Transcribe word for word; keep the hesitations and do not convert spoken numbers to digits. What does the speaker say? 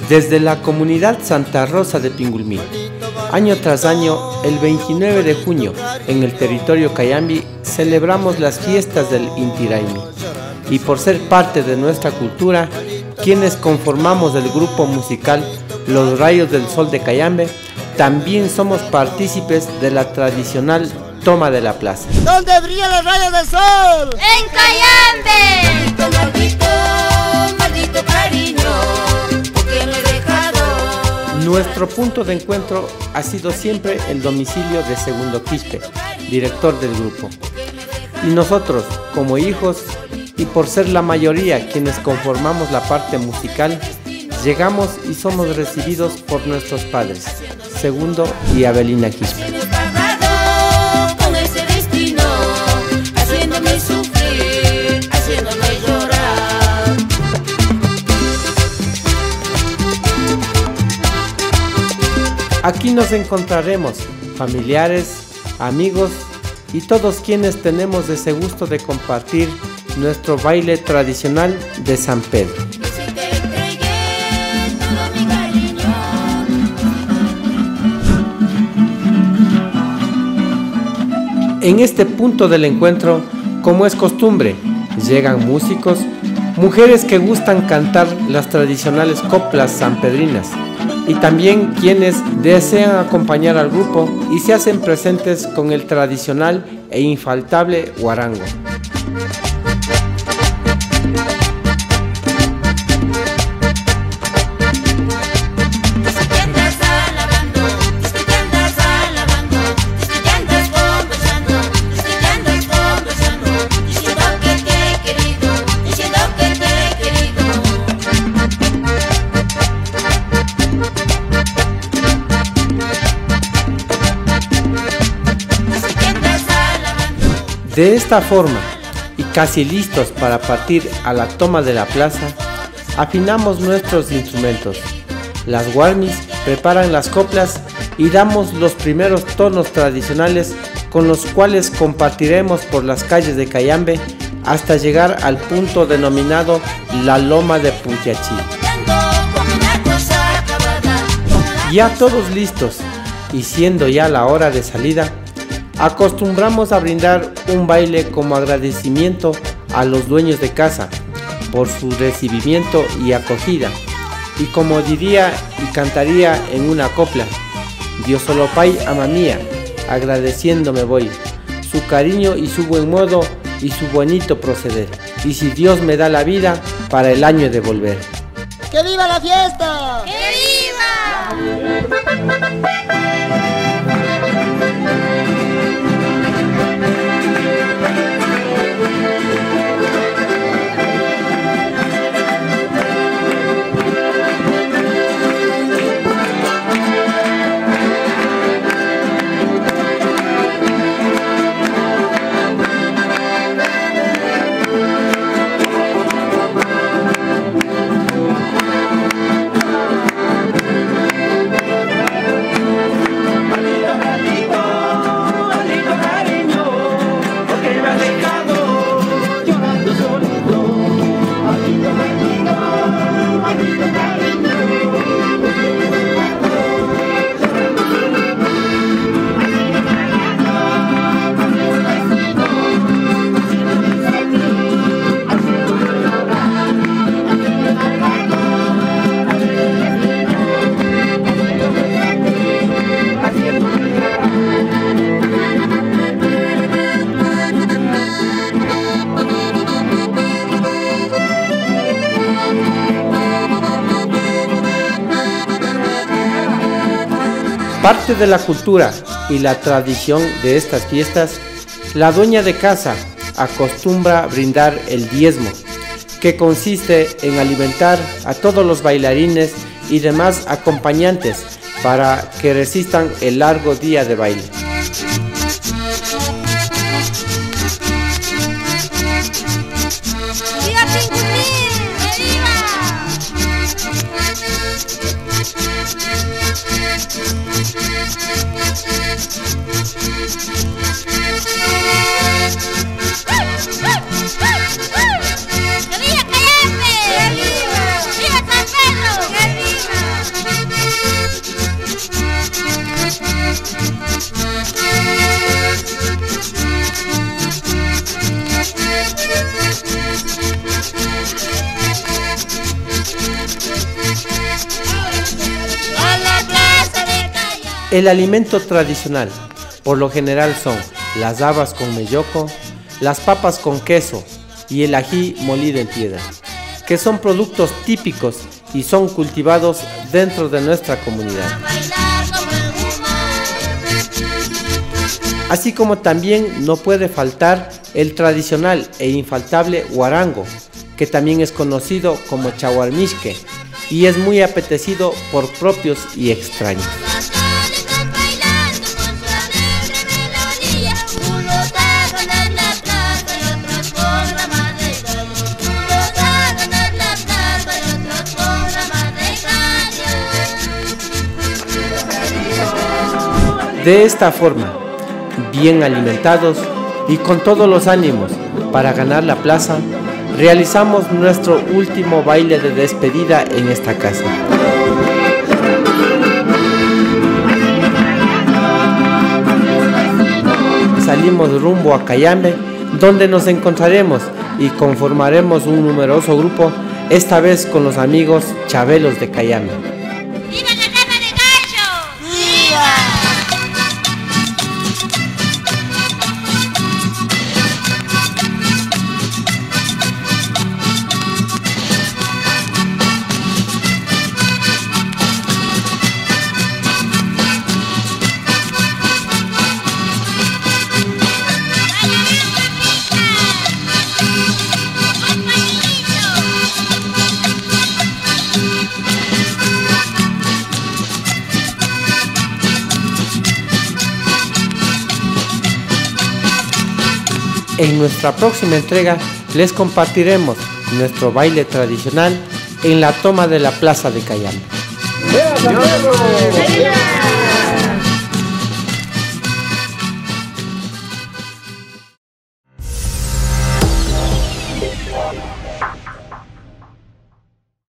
Desde la comunidad Santa Rosa de Pingulmí, año tras año, el veintinueve de junio, en el territorio Cayambe, celebramos las fiestas del Inti Raymi. Y por ser parte de nuestra cultura, quienes conformamos el grupo musical Los Rayos del Sol de Cayambe, también somos partícipes de la tradicional toma de la plaza. ¿Dónde brillan los rayos del sol? ¡En Cayambe! Maldito, maldito, maldito cariño, porque me he dejado. Nuestro punto de encuentro ha sido siempre el domicilio de Segundo Quispe, director del grupo. Y nosotros, como hijos, y por ser la mayoría quienes conformamos la parte musical, llegamos y somos recibidos por nuestros padres, Segundo y Abelina Quispe. Con ese destino, haciéndome sufrir, haciéndome llorar. Aquí nos encontraremos familiares, amigos y todos quienes tenemos ese gusto de compartir nuestro baile tradicional de San Pedro. En este punto del encuentro, como es costumbre, llegan músicos, mujeres que gustan cantar las tradicionales coplas sanpedrinas y también quienes desean acompañar al grupo y se hacen presentes con el tradicional e infaltable guarango. De esta forma, y casi listos para partir a la toma de la plaza, afinamos nuestros instrumentos. Las guarnis preparan las coplas y damos los primeros tonos tradicionales con los cuales compartiremos por las calles de Cayambe hasta llegar al punto denominado la Loma de Puntiachí. Ya todos listos, y siendo ya la hora de salida, acostumbramos a brindar un baile como agradecimiento a los dueños de casa por su recibimiento y acogida. Y como diría y cantaría en una copla, Dios solo pay ama mía, agradeciendo me voy, su cariño y su buen modo y su bonito proceder. Y si Dios me da la vida, para el año de volver. ¡Que viva la fiesta! ¡Que viva! Parte de la cultura y la tradición de estas fiestas, la dueña de casa acostumbra brindar el diezmo, que consiste en alimentar a todos los bailarines y demás acompañantes para que resistan el largo día de baile. ¡Viva Pingulmí! ¡Que viva! ¡Que viva Cayambe! ¡Que viva! ¡Viva San Pedro! ¡Que viva! El alimento tradicional, por lo general, son las habas con melloco, las papas con queso y el ají molido en piedra, que son productos típicos y son cultivados dentro de nuestra comunidad. Así como también no puede faltar el tradicional e infaltable huarango, que también es conocido como chahuarmishque y es muy apetecido por propios y extraños. De esta forma, bien alimentados y con todos los ánimos para ganar la plaza, realizamos nuestro último baile de despedida en esta casa. Salimos rumbo a Cayambe, donde nos encontraremos y conformaremos un numeroso grupo, esta vez con los amigos chabelos de Cayambe. ¡Viva la cama de gallo! ¡Viva! En nuestra próxima entrega les compartiremos nuestro baile tradicional en la toma de la plaza de Cayambe. ¡Viva!